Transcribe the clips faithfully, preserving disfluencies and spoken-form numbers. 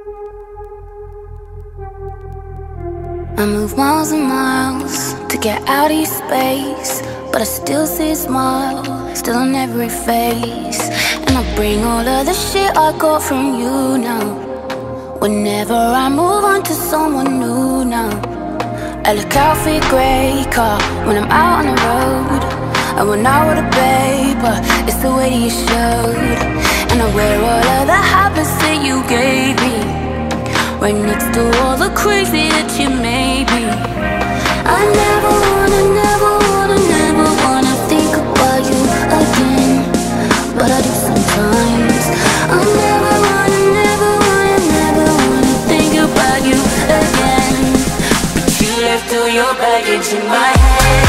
I move miles and miles to get out of your space, but I still see a smile, still on every face. And I bring all of the shit I got from you now. Whenever I move on to someone new now, I look out for your grey car when I'm out on the road. I went out with a paper, it's the way that you showed. And I wear all of the habits that you gave me, right next to all the crazy that you made me. I never wanna, never wanna, never wanna think about you again, but I do sometimes. I never wanna, never wanna, never wanna think about you again. But you left all your baggage in my head.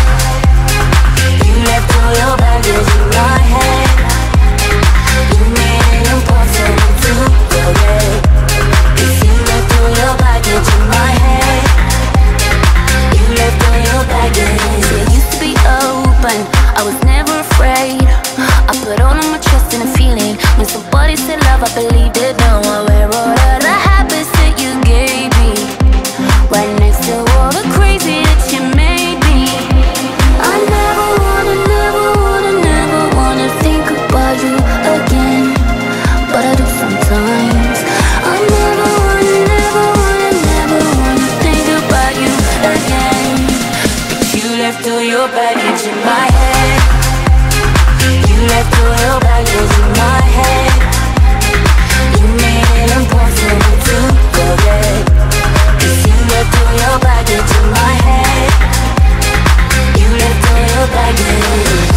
You left all your baggage in my head. You made it impossible to forget. You left all your baggage in my head. You left all your baggage. It used to be open, I was never afraid. I put all of my trust in a feeling. When somebody said love, I believed it. Now I wear all of the habits that you gave me, right next to all the crazy that you made me. I never wanna, never wanna, never wanna think about you again, but I do sometimes. I never wanna, never wanna, never wanna think about you again. But you left all your baggage in my head. You left all your baggage in my head. You made it impossible to forget. Cause you left all your baggage in my head. You left all your baggage.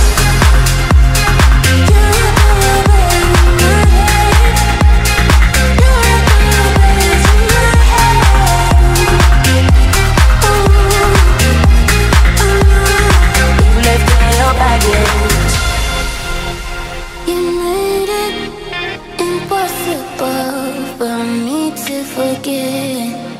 For me to forget.